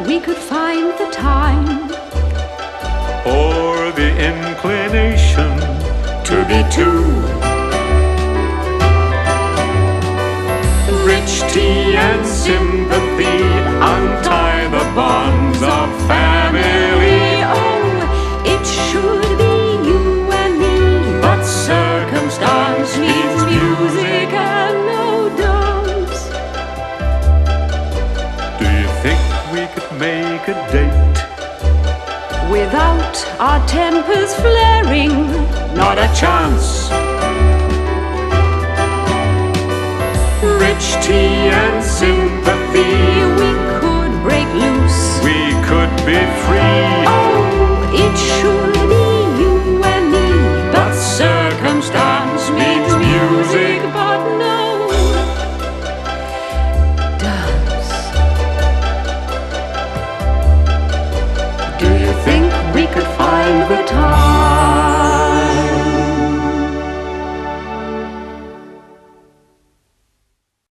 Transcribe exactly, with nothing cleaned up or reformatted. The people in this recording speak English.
we could find the time or the inclination to be two. Rich tea and sympathy untie the bonds of family. Oh, it should be you and me, but circumstance needs music and no dance. Do you think we could make a date without our tempers flaring? Not a chance. Rich tea and sympathy, we could break loose, we could be free. Oh, it should be you and me, but circumstance needs music, but no dance. Do you think we could find the time